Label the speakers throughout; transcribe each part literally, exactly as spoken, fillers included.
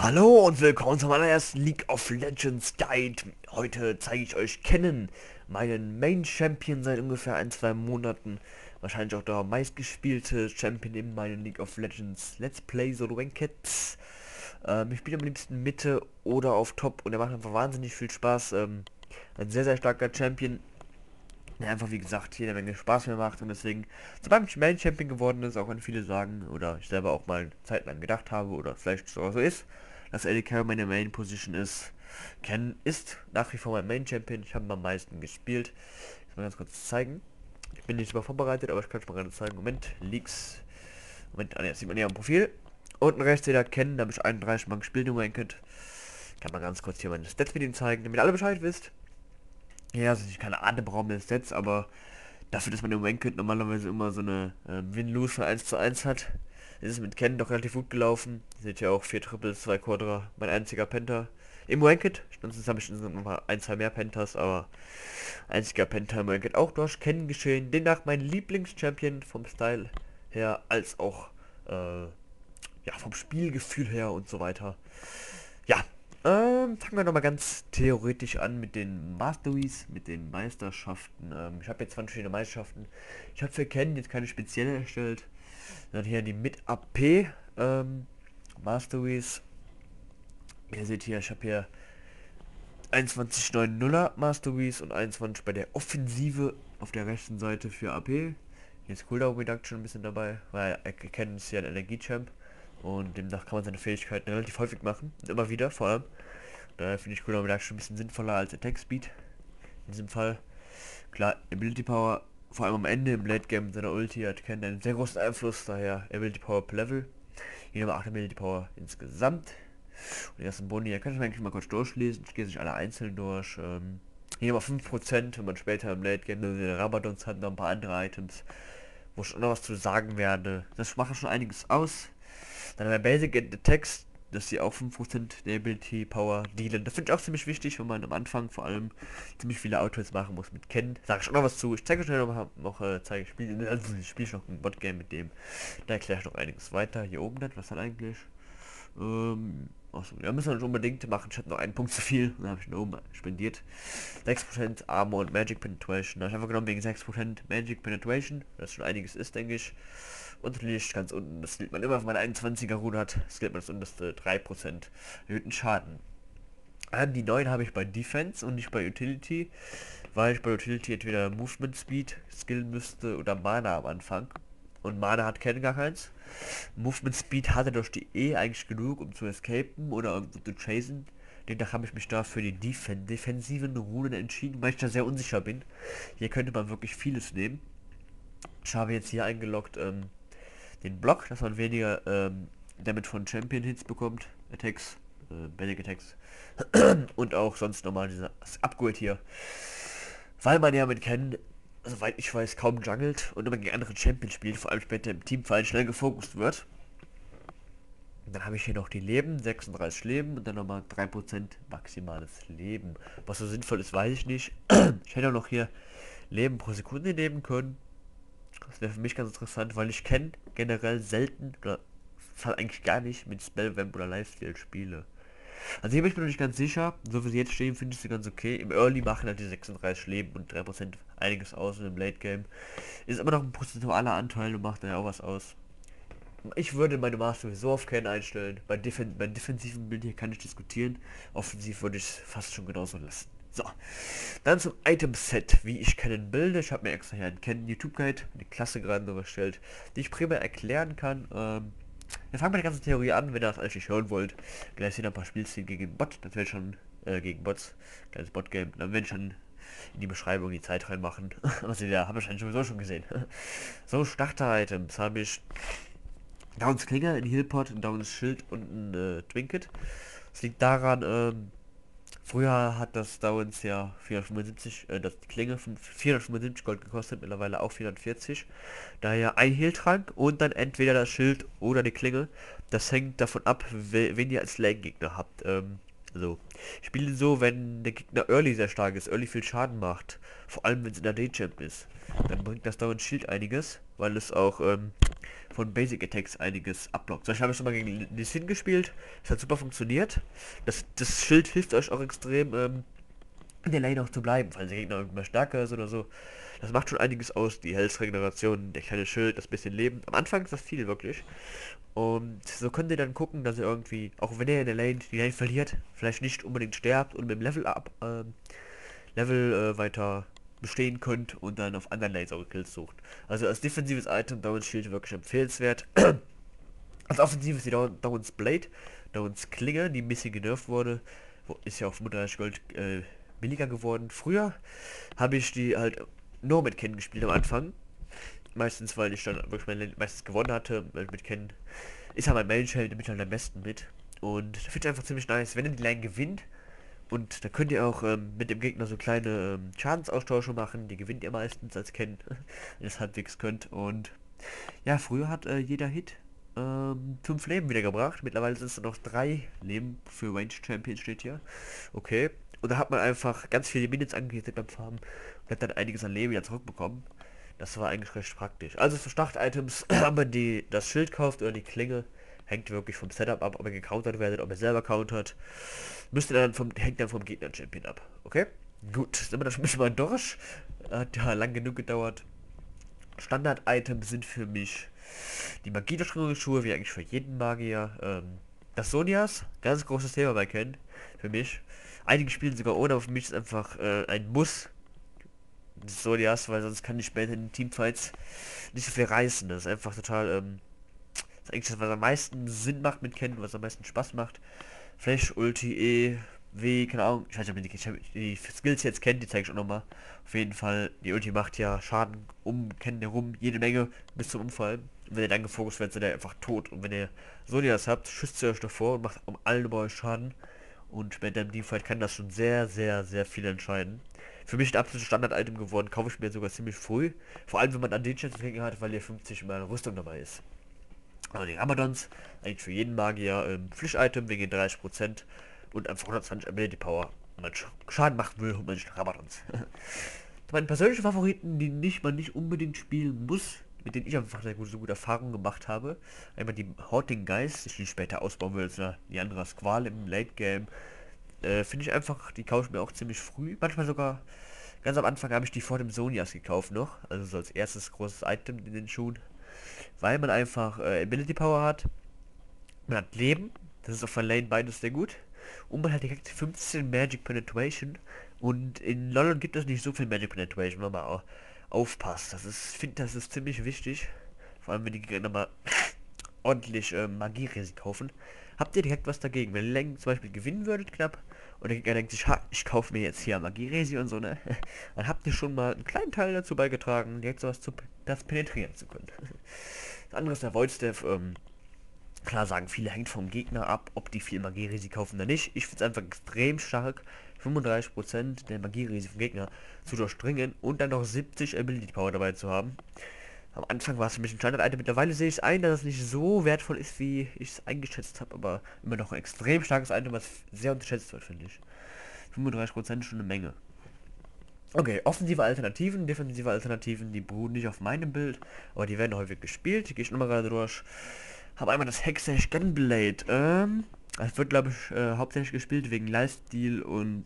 Speaker 1: Hallo und willkommen zum allerersten League of Legends Guide. Heute zeige ich euch Kennen, meinen Main Champion seit ungefähr ein, zwei Monaten. Wahrscheinlich auch der meistgespielte Champion in meinen League of Legends Let's Play Solo Rankeds. Ähm, ich spiele am liebsten Mitte oder auf Top und er macht einfach wahnsinnig viel Spaß. Ähm, ein sehr, sehr starker Champion, der einfach wie gesagt jede Menge Spaß mehr macht und deswegen zu meinem Main Champion geworden ist, auch wenn viele sagen oder ich selber auch mal eine Zeit lang gedacht habe oder vielleicht sogar so ist, dass A D Carry meine Main Position ist. Ken ist nach wie vor mein Main Champion, ich habe ihn am meisten gespielt. Ich will mal ganz kurz zeigen. Ich bin nicht super vorbereitet, aber ich kann es mal gerade zeigen. Moment, Leaks. Moment, ah, jetzt sieht man hier am Profil. Unten rechts jeder kennen, da habe ich einunddreißig Mal gespielt im Ranked. Kann man ganz kurz hier meine Stats mit ihm zeigen, damit ihr alle Bescheid wisst. Ja, also ich keine atemberaubende Stats, aber dafür, dass man im Ranked normalerweise immer so eine äh, Win-Lose von eins zu eins hat, ist es mit Ken doch relativ gut gelaufen. Seht ihr auch vier Triples, zwei Quadra, mein einziger Penta im Ranked. Sonst habe ich noch mal ein, zwei mehr Pentas, aber einziger Penta im Ranked auch durch Ken geschehen. Demnach mein Lieblings-Champion vom Style her, als auch äh, ja, vom Spielgefühl her und so weiter. Ja, ähm, fangen wir nochmal ganz theoretisch an mit den Masteries, mit den Meisterschaften. Ähm, ich habe jetzt zwanzig verschiedene Meisterschaften. Ich habe für Ken jetzt keine spezielle erstellt. Dann hier die mit A P ähm, Masteries. Ihr seht hier, ich habe hier einundzwanzig neun nuller Masteries und einundzwanzig bei der Offensive auf der rechten Seite für A P. Hier ist Cooldown Reduction ein bisschen dabei, weil Ken ist ja ein Energiechamp. Und demnach kann man seine Fähigkeiten relativ häufig machen. Und immer wieder, vor allem. Daher finde ich Cooldown Reduction ein bisschen sinnvoller als Attack Speed. In diesem Fall. Klar, Ability Power, vor allem am Ende im Late Game seiner Ulti, hat Ken einen sehr großen Einfluss. Daher Ability Power per Level. Hier haben wir acht Ability Power insgesamt. Und die ersten Boni, hier kann ich mir eigentlich mal kurz durchlesen. Ich gehe sich alle einzeln durch. Ähm, hier haben wir fünf Prozent, wenn man später im Late Game den Rabadons hat, noch ein paar andere Items, wo ich noch was zu sagen werde. Das macht schon einiges aus. Dann haben wir Basic and Text, dass sie auch fünf Prozent der Ability Power dealen. Das finde ich auch ziemlich wichtig, wenn man am Anfang vor allem ziemlich viele Outfits machen muss mit Ken. Sag ich auch noch was zu. Ich zeige euch noch, noch äh, zeige ich spiele, also ich spiele noch ein Bot-Game mit dem. Da erkläre ich noch einiges weiter. Hier oben das, was hat eigentlich? Ähm, achso, ja, müssen wir nicht unbedingt machen. Ich hatte noch einen Punkt zu viel. Dann habe ich ihn oben spendiert. sechs Prozent Armor und Magic Penetration. Da habe ich einfach genommen wegen sechs Prozent Magic Penetration. Das schon einiges ist, denke ich. Und natürlich ganz unten, das gilt man immer, wenn man einundzwanziger Rune hat, das gilt man das unterste drei Prozent erhöhten Schaden. Ähm, die neuen habe ich bei Defense und nicht bei Utility, weil ich bei Utility entweder Movement Speed skillen müsste oder Mana am Anfang. Und Mana hat Ken gar keins. Movement Speed hatte durch die E eigentlich genug, um zu escapen oder um zu chasen. Demnach habe ich mich da für die Defen defensiven Runen entschieden, weil ich da sehr unsicher bin. Hier könnte man wirklich vieles nehmen. Ich habe jetzt hier eingeloggt ähm, den Block, dass man weniger ähm, damit von Champion Hits bekommt, Attacks, äh, Basic Attacks und auch sonst nochmal dieses Upgrade hier. Weil man ja mit Ken, soweit ich weiß, kaum jungelt und immer gegen andere Champions spielt, vor allem später im Teamfall schnell gefokust wird. Und dann habe ich hier noch die Leben, sechsunddreißig Leben und dann nochmal drei Prozent maximales Leben. Was so sinnvoll ist, weiß ich nicht. Ich hätte auch noch hier Leben pro Sekunde nehmen können. Das wäre für mich ganz interessant, weil ich kenne generell selten oder fast eigentlich gar nicht mit Spellvamp oder Lifesteal spiele. Also hier bin ich mir noch nicht ganz sicher. So wie sie jetzt stehen, finde ich sie ganz okay. Im Early machen halt die sechsunddreißig Leben und drei Prozent einiges aus und im Late Game ist immer noch ein prozentualer Anteil und macht da ja auch was aus. Ich würde meine Master sowieso auf Ken einstellen. Bei, Defen bei defensiven Bild hier kann ich diskutieren. Offensiv würde ich es fast schon genauso lassen. So, dann zum Item-Set, wie ich Canon bilde. Ich habe mir extra hier einen Canon YouTube-Guide, eine Klasse gerade noch erstellt, die ich primär erklären kann. Ähm, wir fangen mit der ganzen Theorie an, wenn ihr das eigentlich nicht hören wollt. Gleich sind ein paar Spielszenen gegen Bot, das werde ich schon, äh, gegen Bots, kleines Bot-Game, dann werde ich schon in die Beschreibung die Zeit reinmachen. Was ihr da, habe ich sowieso schon gesehen. So, Starter-Items habe ich Downs Klinge, ein Healpot, ein Downs Schild und ein äh, Trinket. Das liegt daran, ähm, früher hat das Downs ja vierhundertfünfundsiebzig, äh, das die Klinge von vierhundertfünfundsiebzig Gold gekostet, mittlerweile auch vierhundertvierzig. Daher ein Heal-Trank und dann entweder das Schild oder die Klinge. Das hängt davon ab, wen ihr als Lane-Gegner habt. Ähm, Also, ich spiele so, wenn der Gegner Early sehr stark ist, Early viel Schaden macht. Vor allem, wenn es in der D-Champ ist. Dann bringt das Dauernd Shield einiges, weil es auch ähm, von Basic Attacks einiges abblockt. Zum Beispiel habe ich schon mal gegen Lee Sin gespielt. Das hat super funktioniert. Das, das Schild hilft euch auch extrem, ähm, in der Lane auch zu bleiben, falls der Gegner irgendwann stärker ist oder so. Das macht schon einiges aus, die Health-Regeneration, der kleine Schild, das bisschen Leben. Am Anfang ist das viel, wirklich. Und so könnt ihr dann gucken, dass ihr irgendwie, auch wenn ihr in der Lane die Lane verliert, vielleicht nicht unbedingt sterbt und mit dem Level up, ähm, Level äh, weiter bestehen könnt und dann auf anderen Lanes eure Kills sucht. Also als defensives Item Downs Shield wirklich empfehlenswert. Als offensives die Downs Blade, Downs Klinge, die ein bisschen genervt wurde, wo, ist ja auf fünfunddreißig Gold äh, billiger geworden. Früher habe ich die halt nur mit Ken gespielt am Anfang. Meistens, weil ich dann wirklich mein, meistens gewonnen hatte, weil mit Ken ist ja mein Main-Shell, damit halt am besten mit. Und da finde ich einfach ziemlich nice, wenn ihr die Line gewinnt. Und da könnt ihr auch ähm, mit dem Gegner so kleine ähm, Schadensaustausche machen. Die gewinnt ihr meistens als Ken, wenn ihr es halbwegs könnt. Und ja, früher hat äh, jeder Hit ähm, fünf Leben wiedergebracht. Mittlerweile sind es nur noch drei Leben für Range Champion steht hier. Okay. Und da hat man einfach ganz viele Minutes angehittet beim Farmen und hat dann einiges an Leben wieder zurückbekommen. Das war eigentlich recht praktisch. Also für Start-Items, ob man die, das Schild kauft oder die Klinge, hängt wirklich vom Setup ab, ob ihr gecountert werdet, ob ihr selber countert. Müsst ihr dann vom, hängt dann vom Gegner-Champion ab. Okay? Gut, sind wir das schon mal durch. Hat ja lang genug gedauert. Standard-Items sind für mich die Magie-Durchdringungsschuhe, wie eigentlich für jeden Magier. Ähm, das Sonias, ganz großes Thema bei Ken, für mich. Einige spielen sogar ohne, aber für mich ist einfach äh, ein Muss, das Sonias, weil sonst kann ich später in den Teamfights nicht so viel reißen. Das ist einfach total, ähm, das ist eigentlich das, was am meisten Sinn macht mit Ken, was am meisten Spaß macht. Flash, Ulti, E, W, keine Ahnung, ich weiß nicht, ob ihr die, die Skills jetzt kennt, die zeige ich auch nochmal. Auf jeden Fall, die Ulti macht ja Schaden um Ken herum, jede Menge, bis zum Unfall. Und wenn ihr dann gefokust werdet, seid ihr einfach tot. Und wenn ihr Sonias habt, schützt ihr euch davor und macht um allen über euch Schaden. Und bei dem Teamfight kann das schon sehr, sehr, sehr viel entscheiden. Für mich ein absolutes Standard-Item geworden, kaufe ich mir sogar ziemlich früh. Vor allem, wenn man an den Chance Gegner hat, weil hier fünfzig mal Rüstung dabei ist. Also die Ramadons, eigentlich für jeden Magier ähm, Pflicht-Item wegen dreißig Prozent und einfach hundertzwanzig Ability Power. Und man Schaden macht will, holt man sich Ramadons. Meine persönlichen Favoriten, die nicht man nicht unbedingt spielen muss, mit denen ich einfach sehr gute, so gute Erfahrungen gemacht habe. Einmal die Haunting Geist, die ich später ausbauen will, als die andere Squall im Late Game. Äh, Finde ich einfach, die kaufe ich mir auch ziemlich früh. Manchmal sogar, ganz am Anfang habe ich die vor dem Sonias gekauft noch. Also so als erstes großes Item in den Schuhen. Weil man einfach äh, Ability Power hat. Man hat Leben. Das ist auf der Lane beides sehr gut. Und man hat direkt fünfzehn Magic Penetration. Und in London gibt es nicht so viel Magic Penetration, wenn man auch aufpasst. Das ist, ich finde, das ist ziemlich wichtig. Vor allem, wenn die Gegner mal ordentlich äh, Magie-Resi kaufen. Habt ihr direkt was dagegen? Wenn ihr Lane zum Beispiel gewinnen würdet knapp und der Gegner denkt sich, ha, ich kaufe mir jetzt hier Magie-Resi und so, ne? Dann habt ihr schon mal einen kleinen Teil dazu beigetragen, direkt sowas zu das penetrieren zu können. Das andere ist der Void Staff, ähm, klar sagen viele, hängt vom Gegner ab, ob die viel Magie-Resi kaufen oder nicht. Ich finde es einfach extrem stark, fünfunddreißig Prozent der Magie-Resi vom Gegner zu durchdringen und dann noch siebzig Ability Power dabei zu haben. Am Anfang war es für mich ein Standard-Item. Mittlerweile sehe ich ein, dass es nicht so wertvoll ist, wie ich es eingeschätzt habe, aber immer noch ein extrem starkes Item, was sehr unterschätzt wird, finde ich. fünfunddreißig Prozent schon eine Menge. Okay, offensive Alternativen, defensive Alternativen, die beruhen nicht auf meinem Bild, aber die werden häufig gespielt. Die gehe ich nochmal gerade durch. Habe einmal das Hexash Gunblade. Ähm, das wird, glaube ich, äh, hauptsächlich gespielt wegen Lifesteal und,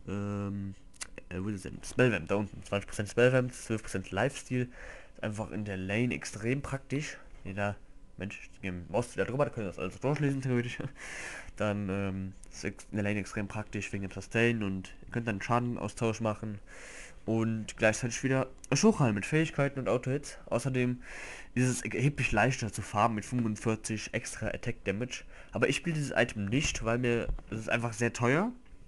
Speaker 1: ähm, äh, wo ist es denn? Spellvamp, da unten. zwanzig Prozent Spellvamp, zwölf Prozent Lifesteal. Ist einfach in der Lane extrem praktisch. Jeder Mensch, die Maus da drüber, da können wir das alles durchlesen, theoretisch. Dann, ähm, ist in der Lane extrem praktisch wegen dem Sustain und ihr könnt dann Schadenaustausch machen. Und gleichzeitig wieder Schuchhalm mit Fähigkeiten und Auto-Hits. Außerdem ist es erheblich leichter zu farmen mit fünfundvierzig extra Attack Damage. Aber ich spiele dieses Item nicht, weil mir es ist einfach sehr teuer.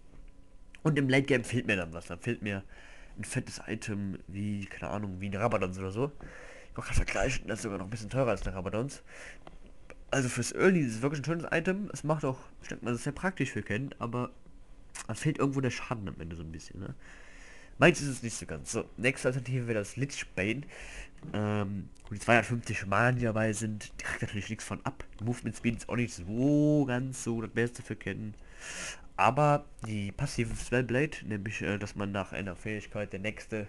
Speaker 1: Und im Late Game fehlt mir dann was. Dann fehlt mir ein fettes Item wie, keine Ahnung, wie ein Rabadons oder so. Ich kann vergleichen, das ist sogar noch ein bisschen teurer als der Rabadons. Also fürs Early ist es wirklich ein schönes Item. Es macht auch, ich denke mal, das ist sehr praktisch für Ken, aber es fehlt irgendwo der Schaden am Ende so ein bisschen, ne? Meins ist es nicht so ganz. So, nächste Alternative wäre das Lich Bane. Ähm, und die zweihundertfünfzig Schaden, die dabei sind, direkt natürlich nichts von ab. Movement Speed ist auch nicht so ganz so das Beste für kennen. Aber die passive Spellblade, nämlich äh, dass man nach einer Fähigkeit der nächste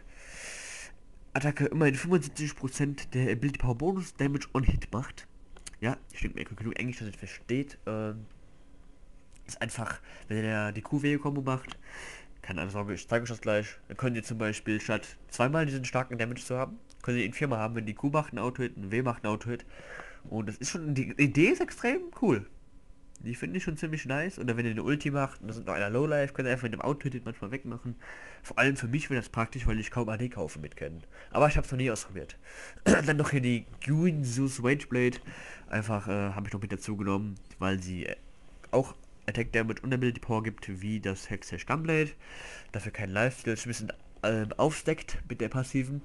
Speaker 1: Attacke immerhin fünfundsiebzig Prozent der Ability Power Bonus Damage on Hit macht. Ja, ich denke mir, ihr könnt genug Englisch, dass ihr versteht. Ähm, ist einfach, wenn ihr die Q-W-Kombo macht, keine Sorge, ich zeige euch das gleich. Dann könnt ihr zum Beispiel statt zweimal diesen starken Damage zu haben, könnt ihr ihn viermal haben, wenn die Q macht einen Auto-Hit, ein W macht einen Auto-Hit. Und das ist schon, die Idee ist extrem cool. Die finde ich schon ziemlich nice. Oder wenn ihr eine Ulti macht und das ist noch einer Lowlife, könnt ihr einfach mit dem Auto-Hit manchmal wegmachen. Vor allem für mich wäre das praktisch, weil ich kaum A D kaufe mit kennen. Aber ich habe es noch nie ausprobiert. Dann noch hier die Guinzus Wageblade. Einfach äh, habe ich noch mit dazu genommen, weil sie äh, auch Attack Damage und Ability Power gibt, wie das Hexash Gunblade. Dafür kein Lifesteal, ein bisschen ähm, aufsteckt mit der passiven.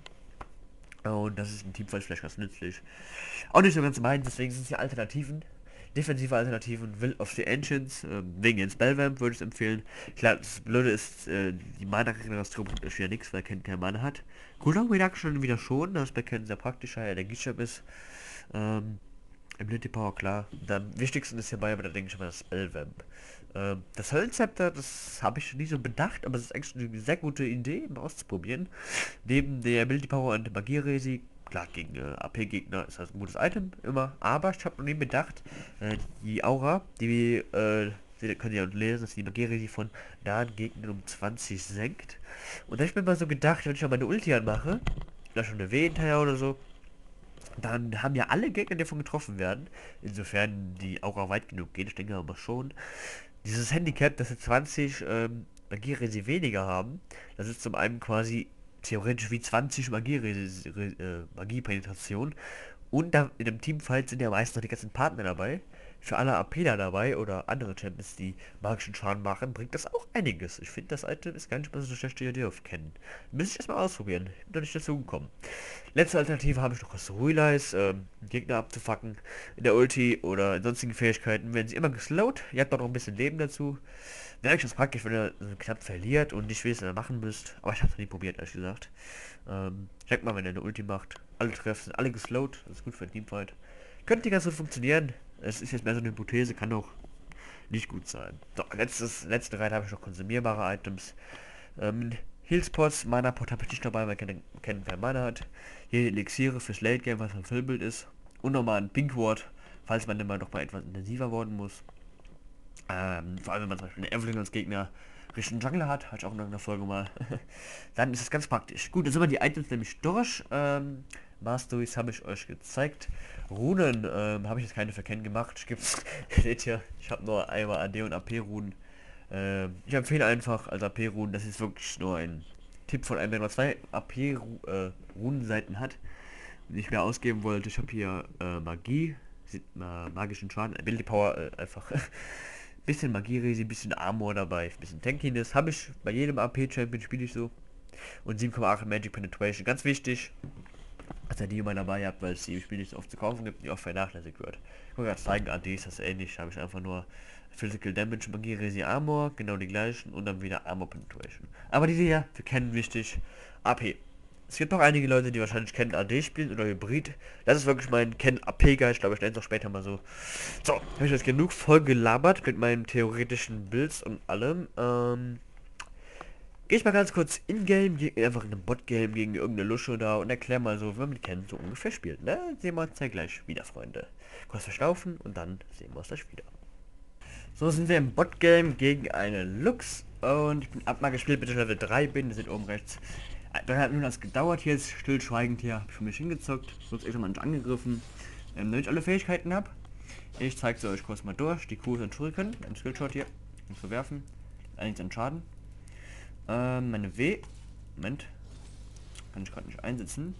Speaker 1: Und das ist im Teamfight vielleicht ganz nützlich. Auch nicht so ganz meins, deswegen sind es hier Alternativen. Defensive Alternativen, Will of the Ancients, äh, wegen den Spellvamp würde ich es empfehlen. Klar, das Blöde ist, äh, die Mana-Regeneration ist wieder nichts, weil Ken keine Mana hat. Cooldown Reduction wieder schon, das bei Ken sehr praktisch, weil er der Gishap ist. Ähm, Ability Power, klar. Dann wichtigsten ist hierbei aber, da denke ich mal, das Spellvamp. Ähm, das Höllenzepter, das habe ich nie so bedacht, aber es ist eigentlich eine sehr gute Idee, mal auszuprobieren. Neben der Ability Power und Magie-Resi, klar, gegen äh, A P-Gegner ist das ein gutes Item, immer. Aber ich habe noch nie bedacht, äh, die Aura, die, äh, seht- könnt ihr ja lesen, dass die Magie-Resi von nahen Gegnern um zwanzig senkt. Und da hab ich mir mal so gedacht, wenn ich mal meine Ulti anmache, vielleicht schon eine W hinterher oder so, dann haben ja alle Gegner, die davon getroffen werden, insofern die Aura weit genug geht, ich denke aber schon, dieses Handicap, dass sie zwanzig ähm, Magieresi weniger haben, das ist zum einen quasi theoretisch wie zwanzig Magieresi, äh, Magiepenetration. Und da in dem Teamfight sind ja meist noch die ganzen Partner dabei. Für alle A P da dabei oder andere Champions, die magischen Schaden machen, bringt das auch einiges. Ich finde, das Item ist gar nicht mal so eine schlechte Idee auf Kennen. Müsste ich erstmal ausprobieren. Ich bin noch nicht dazu gekommen. Letzte Alternative habe ich noch aus Ruileis, ähm, Gegner abzufacken in der Ulti oder in sonstigen Fähigkeiten. Werden sie immer geslowt. Ihr habt auch noch ein bisschen Leben dazu. Wäre eigentlich das praktisch, wenn ihr so knapp verliert und nicht wisst, was ihr machen müsst. Aber ich habe es noch nie probiert, ehrlich gesagt. Ähm, checkt mal, wenn ihr eine Ulti macht. Alle Treffer sind alle geslowt. Das ist gut für ein Teamfight. Könnte ganz gut funktionieren. Es ist jetzt mehr so eine Hypothese, kann auch nicht gut sein. So, letztes, letzte Reihe habe ich noch konsumierbare Items. Ähm, Healspots, Mana-Pot habe ich nicht dabei, weil kein, kein, kein Mana hat. Hier Elixiere fürs Late Game, was ein Füllbild ist. Und nochmal ein Pink Ward, falls man dann mal doch mal etwas intensiver worden muss. Ähm, vor allem wenn man zum Beispiel einen Evelyn als Gegner Richtung Jungler hat, hatte ich auch in einer Folge mal. Dann ist es ganz praktisch. Gut, dann sind wir die Items nämlich durch. Ähm, Masteries habe ich euch gezeigt. Runen ähm, habe ich jetzt keine verkennen gemacht. Ich gibt's, seht ihr, ich habe nur einmal A D und A P Runen. Ähm, ich empfehle einfach als A P Runen, das ist wirklich nur ein Tipp von einem, der nur zwei A P äh, Runenseiten hat und ich mehr ausgeben wollte. Ich habe hier äh, Magie, sieht äh, magischen Schaden, Ability Power äh, einfach. Bisschen Magie-Resi, bisschen Armor dabei, bisschen Tankiness. Habe ich bei jedem A P-Champion, spiele ich so. Und sieben Komma acht Magic Penetration. Ganz wichtig, dass ihr die immer dabei habt, weil es die im Spiel nicht so oft zu kaufen gibt, die oft vernachlässigt wird. Ich kann gerade zeigen, A D ist das ähnlich. Habe ich einfach nur Physical Damage, Magie-Resi, Armor, genau die gleichen. Und dann wieder Armor Penetration. Aber diese hier, wir kennen wichtig, A P. Es gibt noch einige Leute, die wahrscheinlich kennen A D spielen oder Hybrid. Das ist wirklich mein Ken-A P-Guy, ich glaube, ich nenne es auch später mal so. So, habe ich jetzt genug voll gelabert mit meinen theoretischen Builds und allem. Ähm, Gehe ich mal ganz kurz in-game, einfach in einem Bot-Game gegen irgendeine Lusche da und erkläre mal so, wie man mit Ken so ungefähr spielt. Ne? Sehen wir uns ja gleich wieder, Freunde. Kurz verschnaufen und dann sehen wir uns gleich wieder. So sind wir im Bot-Game gegen eine Lux und ich bin ab mal gespielt, bis ich Level drei bin, das ist oben rechts. Dreieinhalb Minuten hat es gedauert, hier ist stillschweigend hier, habe ich für mich hingezockt, sonst eh schon mal nicht angegriffen. Ähm, damit ich alle Fähigkeiten habe, ich zeige sie euch kurz mal durch. Die Q und Shuriken, ein Skillshot hier, um zu werfen, einiges an Schaden. Ähm, meine W, Moment, kann ich gerade nicht einsetzen.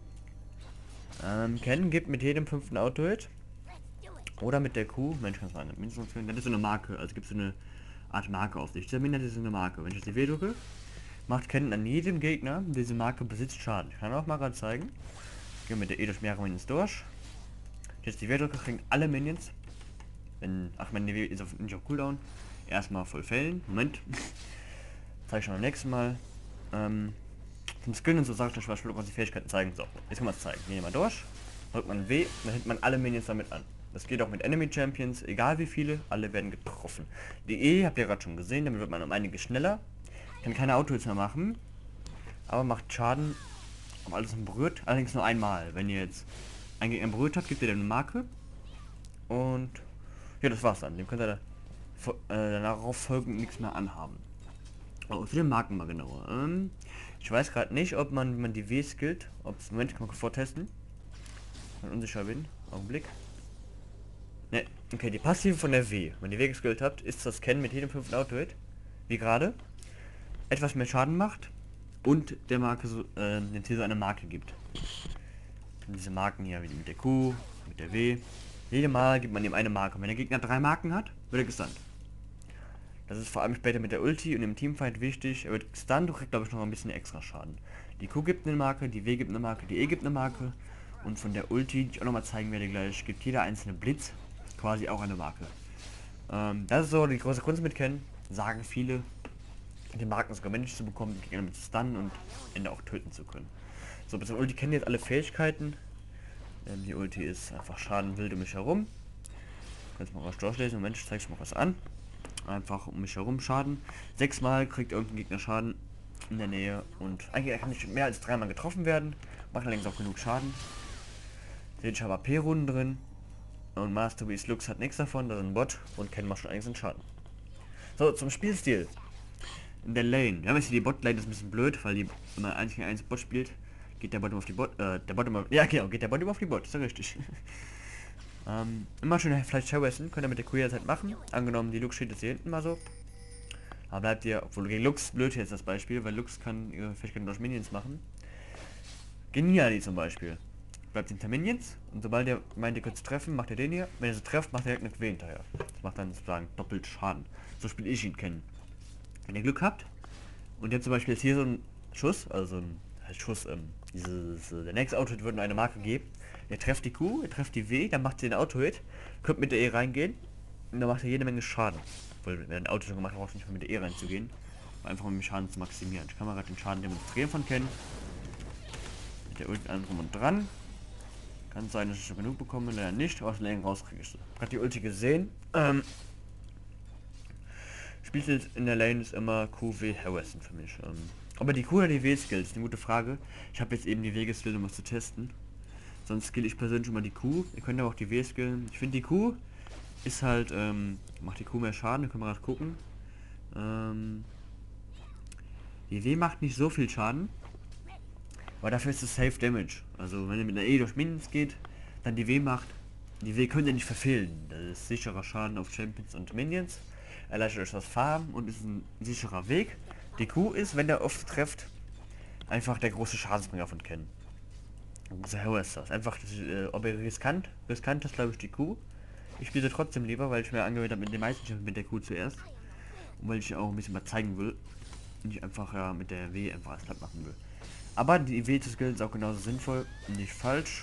Speaker 1: Ähm, Ken gibt mit jedem fünften Auto-Hit. Oder mit der Q, Mensch, kann es sein, mindestens, das ist so eine Marke, also gibt es so eine Art Marke auf sich. Dieser Minute ist so eine Marke. Wenn ich jetzt die W drücke, macht Ken an jedem Gegner, der diese Marke besitzt, Schaden. Ich kann auch mal gerade zeigen. Gehen wir mit der E durch mehrere Minions durch. Jetzt die W drücke, kriegen alle Minions. Wenn, ach, meine W ist auf, nicht auf Cooldown. Erstmal voll fällen. Moment. Zeige ich schon beim nächsten Mal. Ähm, Zum Skillen und so sage ich euch, was die Fähigkeiten zeigen. So, jetzt kann man es zeigen. Gehen wir mal durch. Drückt man W, dann hält man alle Minions damit an. Das geht auch mit Enemy Champions, egal wie viele, alle werden getroffen. Die E habt ihr gerade schon gesehen, damit wird man um einiges schneller. Kann keine Autos mehr machen, aber macht Schaden, ob alles berührt, allerdings nur einmal. Wenn ihr jetzt einen Gegner berührt habt, gibt ihr dann eine Marke. Und ja, das war's dann. Dem könnt ihr da, äh, darauf folgend nichts mehr anhaben. Oh, für den Marken mal genauer. Ähm, ich weiß gerade nicht, ob man, wenn man die W skillt, ob es, Moment, kann man vortesten. Wenn ich unsicher bin. Augenblick. Ne, okay, die Passive von der W. Wenn ihr W geskillt habt, ist das Scannen mit jedem fünften Auto-Hit, wie gerade, etwas mehr Schaden macht und der Marke so, äh, den Ziel so eine Marke gibt. Und diese Marken hier, wie mit der Q, mit der W. Jedes Mal gibt man ihm eine Marke. Wenn der Gegner drei Marken hat, wird er gestunt. Das ist vor allem später mit der Ulti und im Teamfight wichtig. Er wird gestunt und kriegt, glaube ich, noch ein bisschen extra Schaden. Die Q gibt eine Marke, die W gibt eine Marke, die E gibt eine Marke. Und von der Ulti, die ich auch nochmal zeigen werde gleich, gibt jeder einzelne Blitz quasi auch eine Marke. Ähm, das ist so die große Kunst mit Kennen. Sagen viele, die Marken sogar männlich zu bekommen, die Gegner mit stunnen und Ende auch töten zu können. So, bis zum Ulti kennen jetzt alle Fähigkeiten. Ähm, die Ulti ist einfach Schaden wild um mich herum. Kannst mal was durchlesen. Moment, ich zeige mal was an. Einfach um mich herum Schaden. Sechsmal kriegt irgendein Gegner Schaden in der Nähe und ein Gegner kann nicht mehr als dreimal getroffen werden. Macht allerdings auch genug Schaden. Seht, ich habe A P-Runden drin. Und Masterpiece Lux hat nichts davon, das ist ein Bot und Ken macht schon einiges an Schaden. So, zum Spielstil. In der Lane. Ja, jetzt die Bot-Lane ist ein bisschen blöd, weil die, wenn man eins gegen eins Bot spielt, geht der Bot immer auf die Bot, äh, der Bot immer, ja genau, geht der Bot immer auf die Bot, ist ja richtig. ähm, immer schön vielleicht Showessen, könnt ihr mit der Q jederzeit machen. Angenommen, die Lux steht jetzt hier hinten mal so. Aber bleibt ihr, obwohl gegen Lux blöd jetzt das Beispiel, weil Lux kann ihre Fähigkeiten durch Minions machen. Geniali zum Beispiel. Bleibt hinter Minions und sobald ihr meint, ihr könnt es treffen, macht ihr den hier. Wenn ihr sie trefft, macht ihr direkt mit W hinterher. Das macht dann sozusagen doppelt Schaden. So spiele ich ihn kennen. Wenn ihr Glück habt und ihr zum Beispiel jetzt hier so ein Schuss, also ein heißt Schuss, ähm, dieses, äh, der nächste Auto-Hit würde eine Marke geben. Ihr trefft die Q, ihr trefft die W, dann macht ihr den Auto-Hit, könnt mit der E reingehen und dann macht ihr jede Menge Schaden. Weil wenn ein Auto schon gemacht hat, braucht nicht mehr mit der E reinzugehen. Einfach um den Schaden zu maximieren. Ich kann mal gerade den Schaden demonstrieren von kennen. Mit der Ulti an drum und dran. Kann sein, dass ich schon genug bekomme, leider nicht, aber aus Längen rauskriege ich so. Gerade die Ulti gesehen. Ähm, Spielstil in der Lane ist immer Q W Harrison für mich. Ähm, aber die Q oder die W-Skill ist eine gute Frage. Ich habe jetzt eben die W-Skill, um was zu testen. Sonst skill ich persönlich immer die Q. Ihr könnt aber auch die W skillen. Ich finde die Q ist halt, ähm, macht die Q mehr Schaden, da können wir gerade gucken. Ähm, die W macht nicht so viel Schaden. Aber dafür ist es Safe Damage. Also wenn ihr mit einer E durch Minions geht, dann die W macht. Die W könnt ihr nicht verfehlen. Das ist sicherer Schaden auf Champions und Minions. Erleichtert euch das Farben und ist ein sicherer Weg. Die Q ist, wenn der oft trefft, einfach der große Schadensbringer von Ken. So ist das. Einfach, das, äh, ob er riskant, riskant ist glaube ich die Q. Ich spiele trotzdem lieber, weil ich mir angewöhnt habe mit den meisten Champions mit der Q zuerst. Und weil ich auch ein bisschen mal zeigen will. Und ich einfach ja mit der W einfach alles platt machen will. Aber die W zu skillen ist auch genauso sinnvoll und nicht falsch.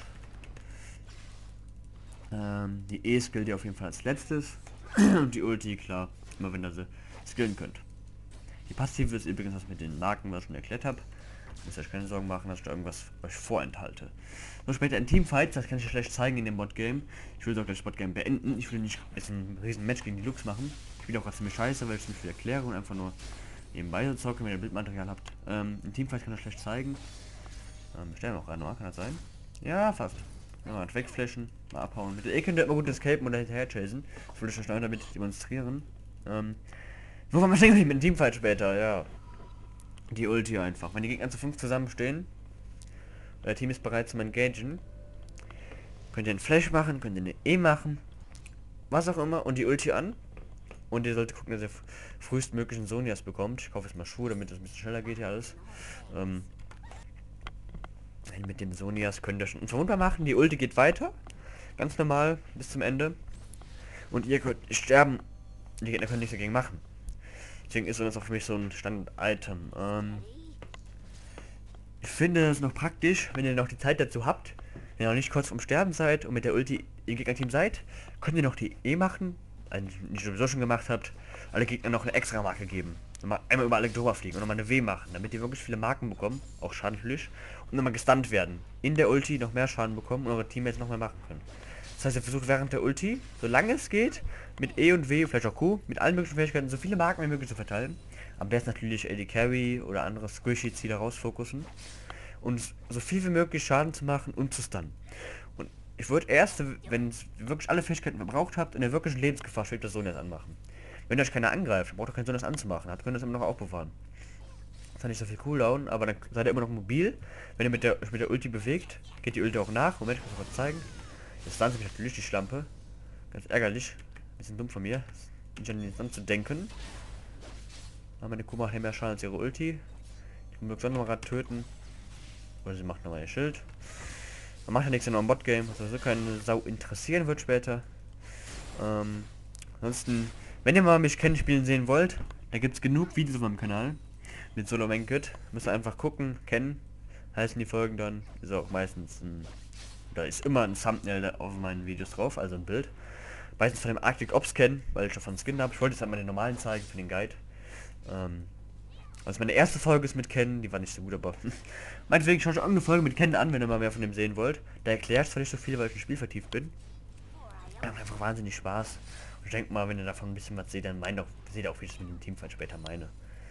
Speaker 1: Ähm, die E skillt ihr auf jeden Fall als letztes. Und die Ulti, klar, immer wenn ihr sie skillen könnt. Die Passive ist übrigens das mit den Marken, was ich schon erklärt habe. Müsst ihr euch keine Sorgen machen, dass ich da irgendwas euch vorenthalte. So, später in Teamfights, das kann ich euch schlecht zeigen in dem Bot-Game. Ich will doch das Bot-Game beenden. Ich will nicht jetzt ein riesen Match gegen die Lux machen. Ich will auch gerade ziemlich scheiße, weil ich es nicht viel erkläre und einfach nur nebenbei so zocke, wenn ihr Bildmaterial habt. Ähm, in Teamfight kann ich schlecht zeigen. Ähm, stellen wir auch rein, oder? Kann das sein? Ja, fast. Ja, mal wegflashen, mal abhauen. Mit der E könnt ihr immer gut escapen oder hinterher chasen. Das will ich euch damit demonstrieren. Ähm, wo waren wir stehen mit dem Teamfight später? Ja. Die Ulti einfach. Wenn die Gegner zu fünf zusammenstehen, euer Team ist bereit zum Engagen, könnt ihr einen Flash machen, könnt ihr eine E machen, was auch immer, und die Ulti an. Und ihr solltet gucken, dass ihr frühestmöglichen Sonias bekommt. Ich kaufe jetzt mal Schuhe, damit es ein bisschen schneller geht hier alles. Ähm, mit dem Sonias könnt ihr schon verwundbar machen. Die Ulti geht weiter. Ganz normal bis zum Ende. Und ihr könnt sterben. Die Gegner können nichts dagegen machen. Deswegen ist das auch für mich so ein Standard-Item. Ähm, ich finde es noch praktisch, wenn ihr noch die Zeit dazu habt. Wenn ihr noch nicht kurz vorm Sterben seid und mit der Ulti im Gegnerteam seid, könnt ihr noch die E machen. Die ihr sowieso schon gemacht habt, alle Gegner noch eine extra Marke geben. So mal einmal über alle drüber fliegen und nochmal eine W machen, damit die wirklich viele Marken bekommen, auch Schaden natürlich, und nochmal gestunt werden. In der Ulti noch mehr Schaden bekommen und eure Teammates noch mehr machen können. Das heißt, ihr versucht während der Ulti, solange es geht, mit E und W, vielleicht auch Q, mit allen möglichen Fähigkeiten so viele Marken wie möglich zu verteilen. Am besten natürlich A D Carry oder andere Squishy-Ziele rausfokussen. Und so viel wie möglich Schaden zu machen und zu stunnen. Und ich würde erst, wenn ihr wirklich alle Fähigkeiten verbraucht habt, in der wirklichen Lebensgefahr schwebt das Sonas anmachen. Wenn euch keiner angreift, braucht ihr keinen Sonas anzumachen, habt könnt ihr das immer noch aufbewahren. Das hat nicht so viel Cooldown, aber dann seid ihr immer noch mobil. Wenn ihr mit der, mit der Ulti bewegt, geht die Ulti auch nach. Moment, ich muss mal zeigen. Jetzt stand mich natürlich die Schlampe. Ganz ärgerlich. Bisschen dumm von mir. Nicht an den Stand zu denken. Aber meine Kuh macht mehr Schaden als ihre Ulti. Ich muss noch mal gerade töten. Oder sie macht nochmal ihr Schild. Man macht ja nichts in einem Bot-Game, was also keine Sau interessieren wird später. Ähm, ansonsten, wenn ihr mal mich kennen spielen sehen wollt, da gibt es genug Videos auf meinem Kanal. Mit Solo Mankit. Müsst ihr einfach gucken, kennen. Heißen die Folgen dann. Ist auch meistens ein, da ist immer ein Thumbnail auf meinen Videos drauf, also ein Bild. Meistens von dem Arctic Ops kennen, weil ich davon Skin habe. Ich wollte jetzt halt mal den normalen zeigen, für den Guide. Ähm, Also meine erste Folge ist mit Ken, die war nicht so gut, aber meinetwegen schaut euch auch eine Folge mit Ken an, wenn ihr mal mehr von dem sehen wollt. Da erklärt zwar nicht so viel, weil ich im Spiel vertieft bin. Er macht einfach wahnsinnig Spaß. Und ich denke mal, wenn ihr davon ein bisschen was seht, dann meint auch, seht ihr auch, wie ich es mit dem Teamfight später meine.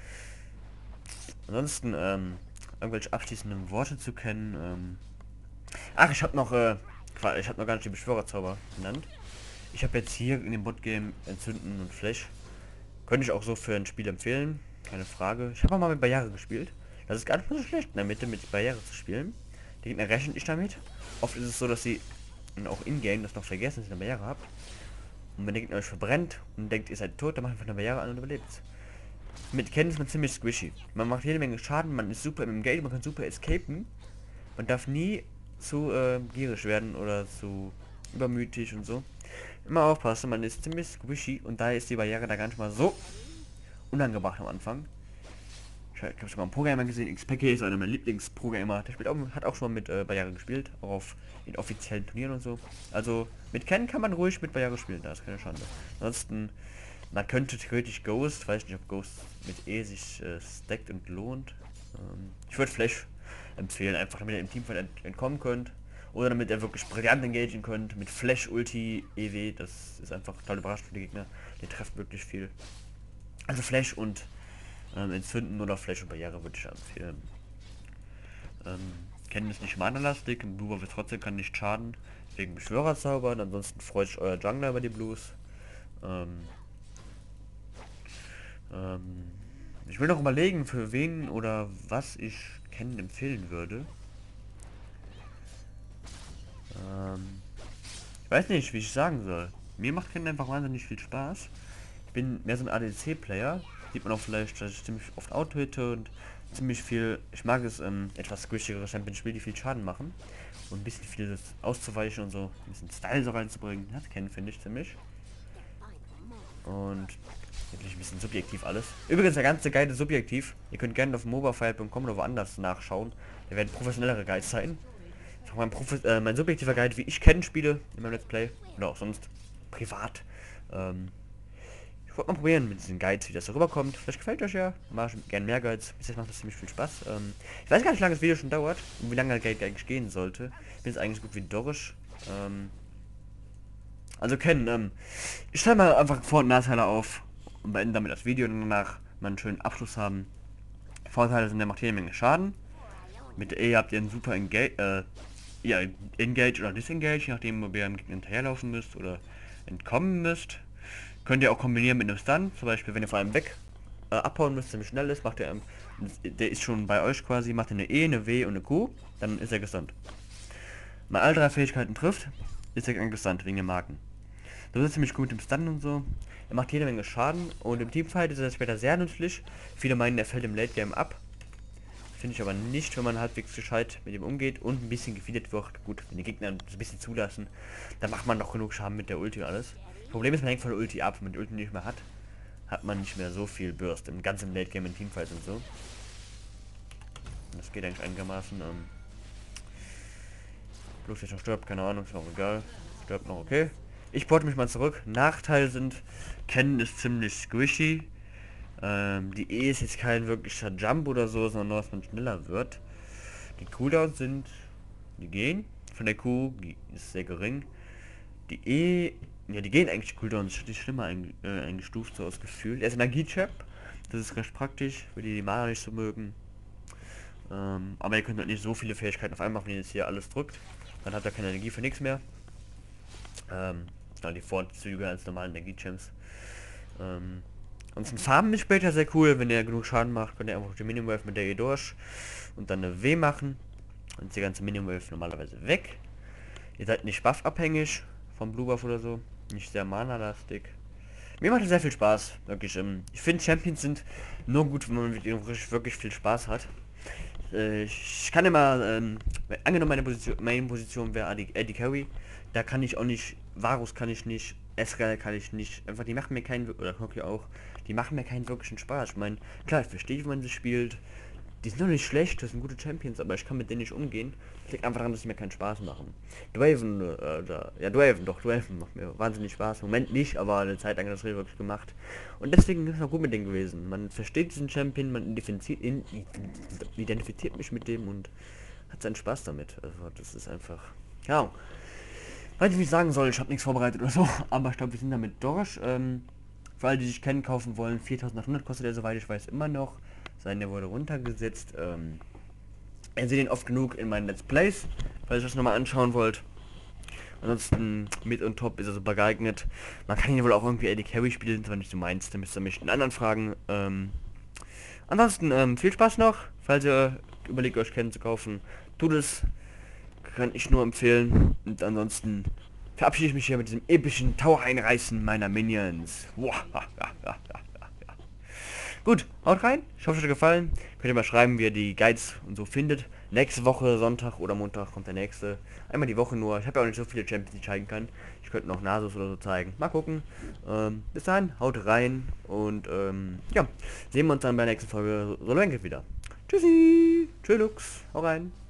Speaker 1: Ansonsten, ähm, irgendwelche abschließenden Worte zu kennen. Ähm Ach, ich habe noch, äh, ich habe noch gar nicht die Beschwörerzauber genannt. Ich habe jetzt hier in dem Bot-Game Entzünden und Flash. Könnte ich auch so für ein Spiel empfehlen. Keine Frage. Ich habe auch mal mit Barriere gespielt. Das ist gar nicht mal so schlecht in der Mitte mit Barriere zu spielen. Die Gegner rechnen nicht damit. Oft ist es so, dass sie auch in-game das noch vergessen, dass ihr eine Barriere habt. Und wenn der Gegner euch verbrennt und denkt, ihr seid tot, dann macht einfach eine Barriere an und überlebt. Mit Ken ist man ziemlich squishy. Man macht jede Menge Schaden, man ist super im Gate, man kann super escapen. Man darf nie zu äh, gierig werden oder zu übermütig und so. Immer aufpassen, man ist ziemlich squishy und daher ist die Barriere da gar nicht mal so unangebracht am Anfang. Ich habe schon mal einen Pro-Gamer gesehen, X-Packy ist einer meiner Lieblings-Pro-Gamer. Der spielt auch, hat auch schon mal mit äh, Barriere gespielt, auch auf in offiziellen Turnieren und so. Also mit Ken kann man ruhig mit Barriere spielen, da ist keine Schande. Ansonsten, man könnte theoretisch Ghost, weiß nicht, ob Ghost mit E sich äh, stackt und lohnt. Ähm, ich würde Flash empfehlen, einfach damit ihr im Teamfight ent entkommen könnt. Oder damit ihr wirklich brillant engagieren könnt mit Flash, Ulti, E W, das ist einfach total überrascht für die Gegner. Die treffen wirklich viel. Also Flash und ähm, Entzünden oder Flash und Barriere würde ich empfehlen. Ähm, Kennen ist nicht mana-lastig, ein Blue Buff trotzdem kann nicht schaden, wegen Beschwörerzaubern, ansonsten freut sich euer Jungler über die Blues. Ähm, ähm, ich will noch überlegen, für wen oder was ich Kennen empfehlen würde. Ähm, ich weiß nicht, wie ich sagen soll. Mir macht Kennen einfach wahnsinnig viel Spaß. Ich bin mehr so ein A D C-Player. Sieht man auch vielleicht, dass ich ziemlich oft Auto hitte und ziemlich viel. Ich mag es, ähm, etwas squishigere Champion-Spiele, die viel Schaden machen. Und ein bisschen viel auszuweichen und so. Ein bisschen Style so reinzubringen. Das kennen, finde ich ziemlich. Und natürlich ein bisschen subjektiv alles. Übrigens, der ganze Guide ist subjektiv. Ihr könnt gerne auf mobafile punkt com oder woanders nachschauen. Da werden professionellere Guides sein. Mein, äh, mein subjektiver Guide, wie ich Kennen spiele in meinem Let's Play. Oder auch sonst privat. Ähm, ich wollte mal probieren mit diesen Guides, wie das so rüberkommt. Vielleicht gefällt euch ja. Mach ich gerne mehr Guides. Bis jetzt macht das ziemlich viel Spaß. Ähm, ich weiß gar nicht, wie lange das Video schon dauert. Und wie lange der Guide eigentlich gehen sollte. Ich bin jetzt eigentlich gut wie durch. Ähm, also Kennen, ähm, ich stelle mal einfach Vor- und Nachteile auf. Und beende damit das Video und danach mal einen schönen Abschluss haben. Vorteile sind, der macht jede Menge Schaden. Mit der E habt ihr einen super Engage, äh, ja, Engage oder Disengage, je nachdem, ob ihr am Gegner hinterherlaufen müsst oder entkommen müsst. Könnt ihr auch kombinieren mit einem Stun, zum Beispiel, wenn ihr vor einem weg äh, abhauen müsst, ziemlich schnell ist, macht er, ähm, der ist schon bei euch quasi, macht ihr eine E, eine W und eine Q, dann ist er gestunt. Wenn alle drei Fähigkeiten trifft, ist er gestunt, wegen den Marken. Das ist ziemlich gut im Stun und so. Er macht jede Menge Schaden und im Teamfight ist er später sehr nützlich. Viele meinen, er fällt im Late Game ab. Finde ich aber nicht, wenn man halbwegs gescheit mit ihm umgeht und ein bisschen gefeedet wird. Gut, wenn die Gegner ein bisschen zulassen, dann macht man noch genug Schaden mit der Ulti und alles. Problem ist, man hängt von der Ulti ab. Wenn man die Ulti nicht mehr hat, hat man nicht mehr so viel Burst. Im ganzen Late Game in Teamfights und so. Und das geht eigentlich einigermaßen. Ähm Bloß jetzt noch stirbt, keine Ahnung, ist auch egal. Stirbt noch, okay. Ich porte mich mal zurück. Nachteile sind, Kennen ist ziemlich squishy. Ähm, die E ist jetzt kein wirklicher Jump oder so, sondern nur, dass man schneller wird. Die Cooldowns sind, die gehen. Von der Q ist sehr gering. Die E, ja, die gehen eigentlich Cooldowns, ist schlimmer ein, äh, eingestuft, so aus Gefühl. Er ist Energie-Chap, das ist recht praktisch, für die die Mana nicht so mögen. Ähm, aber ihr könnt halt nicht so viele Fähigkeiten auf einmal machen, wenn ihr jetzt hier alles drückt. Dann hat er keine Energie für nichts mehr. Ähm, ja, die Vorzüge als normalen Energie-Champs. Ähm, und zum Farben ist später sehr cool, wenn ihr genug Schaden macht, könnt ihr einfach die Minion Wave mit der E durch und dann eine W machen. Und ist die ganze Minion Wave normalerweise weg. Ihr seid nicht buff-abhängig vom Blue Buff oder so. Nicht sehr mana-lastig. Mir macht es sehr viel Spaß, wirklich. Ähm, ich finde Champions sind nur gut, wenn man mit ihnen wirklich, wirklich viel Spaß hat. Äh, ich kann immer, ähm, angenommen meine Position, meine Position wäre Eddie, Eddie Carry, da kann ich auch nicht, Varus kann ich nicht, Escal kann ich nicht, einfach die machen mir keinen, oder Koki auch, die machen mir keinen wirklichen Spaß. Ich meine, klar, ich verstehe, wie man sie spielt, die sind noch nicht schlecht, das sind gute Champions, aber ich kann mit denen nicht umgehen. Das liegt einfach daran, dass sie mir keinen Spaß machen. Draven, äh, da, ja Draven, doch, Draven macht mir wahnsinnig Spaß. Im Moment nicht, aber eine Zeit lang hat das wirklich gemacht. Und deswegen ist es auch gut mit denen gewesen. Man versteht diesen Champion, man identifiziert, in, identifiziert mich mit dem und hat seinen Spaß damit. Also das ist einfach, ja, weiß ich, wie ich sagen soll, ich habe nichts vorbereitet oder so, aber ich glaube, wir sind damit durch. Ähm, für alle, die sich kennen, kaufen wollen, viertausendachthundert kostet er, soweit ich weiß, immer noch. Seine wurde runtergesetzt. Ähm, ihr seht ihn oft genug in meinen Let's Plays, falls ihr das nochmal anschauen wollt. Ansonsten mit und top ist er super geeignet. Man kann ihn wohl auch irgendwie Eddie Carry spielen, wenn nicht so meinst, dann müsst ihr mich den anderen fragen. Ähm, ansonsten ähm, viel Spaß noch, falls ihr überlegt euch kennen zu kaufen. Tut es, kann ich nur empfehlen. Und ansonsten verabschiede ich mich hier mit diesem epischen Tower einreißen meiner Minions. Wow. Gut, haut rein. Ich hoffe, es hat euch gefallen. Könnt ihr mal schreiben, wie ihr die Guides und so findet. Nächste Woche, Sonntag oder Montag, kommt der nächste. Einmal die Woche nur. Ich habe ja auch nicht so viele Champions, die ich zeigen kann. Ich könnte noch Nasus oder so zeigen. Mal gucken. Ähm, bis dahin, haut rein. Und ähm, ja, sehen wir uns dann bei der nächsten Folge Solo Enkel wieder. Tschüssi. Tschüss, hau rein.